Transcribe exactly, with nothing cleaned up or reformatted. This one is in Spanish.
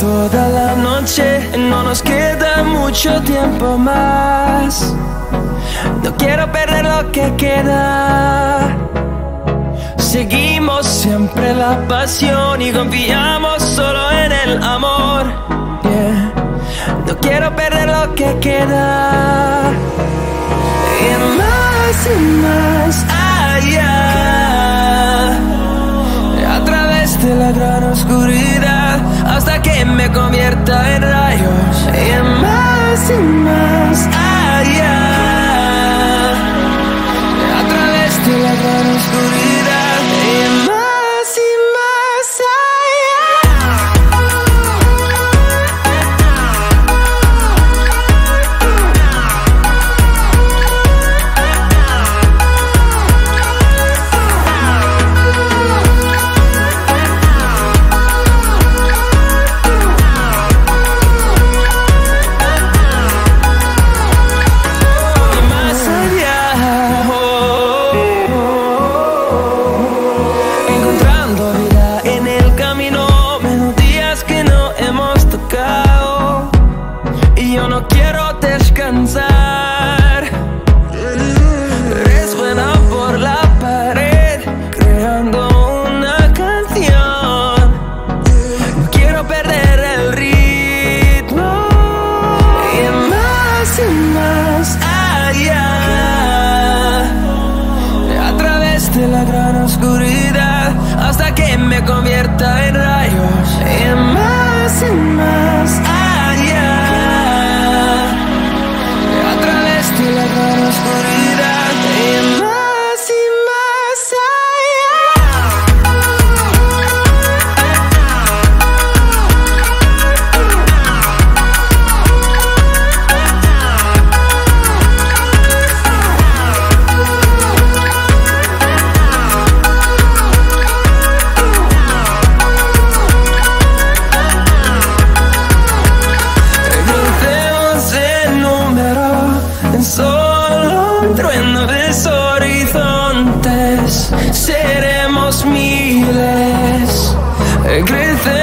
toda la noche, no nos queda mucho tiempo más. No quiero perder lo que queda. Seguimos siempre la pasión y confiamos solo en el amor. Yeah. No quiero perder lo que queda. Y más y más allá, a través de la gran oscuridad, hasta que me convierta en rayos. Y más y más allá, a través de la gran oscuridad. Y más y más convierta en rayos. Y más y más allá, a través de la gran oscuridad. Y más y más horizontes, seremos miles, crecer.